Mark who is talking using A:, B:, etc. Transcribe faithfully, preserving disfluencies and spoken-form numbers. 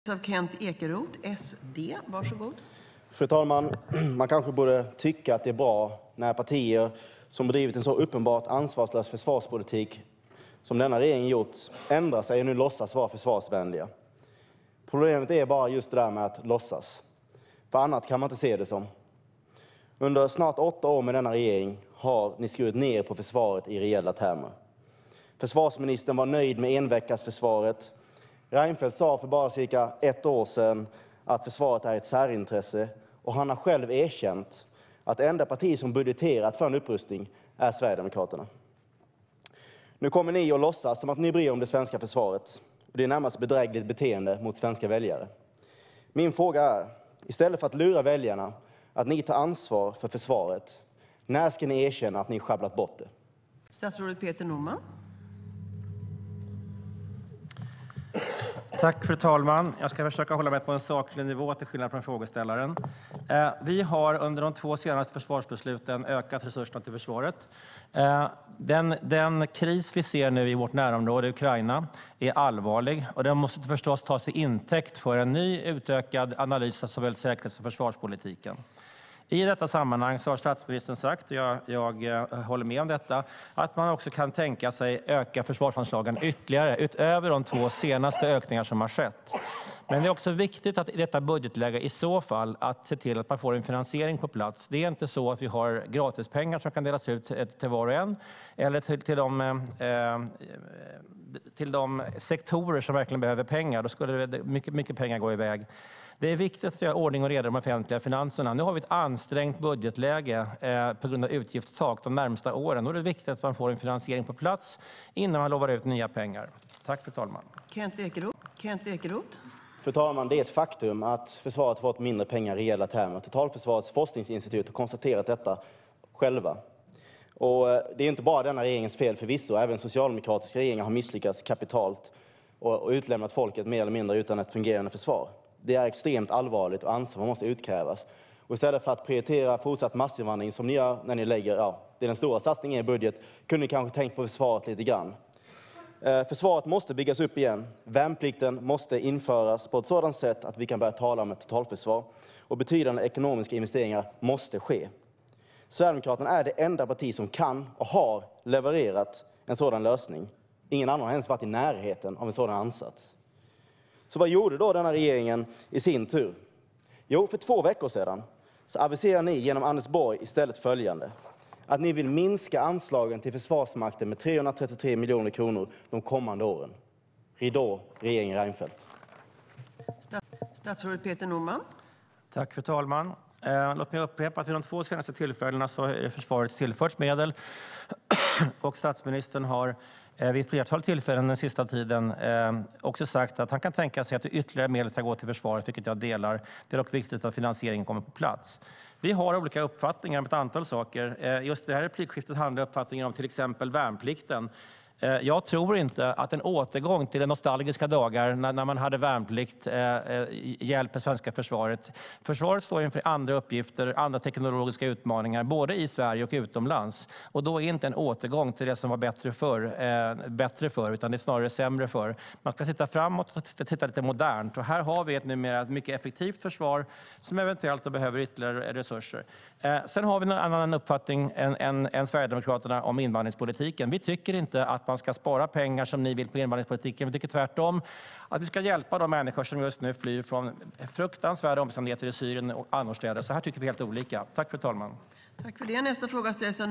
A: Av Kent Ekeroth, S D. Varsågod.
B: Fru talman, man kanske borde tycka att det är bra när partier som bedrivit en så uppenbart ansvarslös försvarspolitik som denna regering gjort ändrar sig och nu låtsas vara försvarsvänliga. Problemet är bara just det där med att låtsas. För annat kan man inte se det som. Under snart åtta år med denna regering har ni skurit ner på försvaret i reella termer. Försvarsministern var nöjd med enveckasförsvaret. Reinfeldt sa för bara cirka ett år sedan att försvaret är ett särintresse, och han har själv erkänt att det enda parti som budgeterat för en upprustning är Sverigedemokraterna. Nu kommer ni att låtsas som att ni bryr om det svenska försvaret. Det är närmast bedrägligt beteende mot svenska väljare. Min fråga är, istället för att lura väljarna att ni tar ansvar för försvaret, när ska ni erkänna att ni sjabblat bort det?
A: Statsrådet Peter Norman.
C: Tack, fru talman. Jag ska försöka hålla mig på en saklig nivå till skillnad från frågeställaren. Eh, vi har under de två senaste försvarsbesluten ökat resurserna till försvaret. Eh, den, den kris vi ser nu i vårt närområde, Ukraina, är allvarlig, och den måste förstås tas till intäkt för en ny utökad analys av såväl säkerhets- och försvarspolitiken. I detta sammanhang så har statsministern sagt, och jag, jag håller med om detta, att man också kan tänka sig öka försvarsanslagen ytterligare utöver de två senaste ökningar som har skett. Men det är också viktigt att i detta budgetläge i så fall att se till att man får en finansiering på plats. Det är inte så att vi har gratispengar som kan delas ut till var och en eller till, till, de, eh, till de sektorer som verkligen behöver pengar. Då skulle det, mycket, mycket pengar gå iväg. Det är viktigt att vi har ordning och reda i de offentliga finanserna. Nu har vi ett ansträngt budgetläge eh, på grund av utgiftstak de närmsta åren. Och det är viktigt att man får en finansiering på plats innan man lovar ut nya pengar. Tack, fru talman.
A: Kent Ekeroth. Kent Ekeroth.
B: Fru talman, det är ett faktum att försvaret har fått mindre pengar i reella termer. Totalförsvarets forskningsinstitut har konstaterat detta själva. Och det är inte bara denna regeringens fel förvisso. Även socialdemokratiska regeringar har misslyckats kapitalt och utlämnat folket mer eller mindre utan ett fungerande försvar. Det är extremt allvarligt och ansvar måste utkrävas. Och istället för att prioritera fortsatt massinvandring som ni gör när ni lägger, ja, det är den stora satsningen i budget, kunde ni kanske tänkt på försvaret lite grann. Eh, försvaret måste byggas upp igen. Värnplikten måste införas på ett sådant sätt att vi kan börja tala om ett totalförsvar. Och betydande ekonomiska investeringar måste ske. Sverigedemokraterna är det enda parti som kan och har levererat en sådan lösning. Ingen annan har ens varit i närheten av en sådan ansats. Så vad gjorde då denna regeringen i sin tur? Jo, för två veckor sedan så aviserar ni genom Anders Borg istället följande. Att ni vill minska anslagen till Försvarsmakten med trehundratrettiotre miljoner kronor de kommande åren. Ridå, regeringen Reinfeldt.
A: Statsrådet Peter Norman.
C: Tack, fru talman. Eh, låt mig upprepa att vid de två senaste tillfällena så är försvaret tillförts medel och statsministern har eh, vid ett flertal tillfällen den sista tiden eh, också sagt att han kan tänka sig att ytterligare medel ska gå till försvaret, vilket jag delar. Det är dock viktigt att finansieringen kommer på plats. Vi har olika uppfattningar om ett antal saker. Eh, just det här replikskiftet handlar uppfattningen om till exempel värnplikten. Jag tror inte att en återgång till de nostalgiska dagar när, när man hade värnplikt eh, hjälper svenska försvaret. Försvaret står inför andra uppgifter, andra teknologiska utmaningar, både i Sverige och utomlands. Och då är inte en återgång till det som var bättre förr, eh, bättre för, utan det är snarare sämre för. Man ska titta framåt och titta, titta lite modernt. Och här har vi ett numera ett mycket effektivt försvar som eventuellt behöver ytterligare resurser. Eh, sen har vi en annan uppfattning än, än, än Sverigedemokraterna om invandringspolitiken. Vi tycker inte att man ska spara pengar som ni vill på invandringspolitiken. Vi tycker tvärtom att vi ska hjälpa de människor som just nu flyr från fruktansvärda omständigheter i Syrien och annorstädes. Så här tycker vi helt olika. Tack, fru talman.
A: Tack för det. Nästa fråga ställs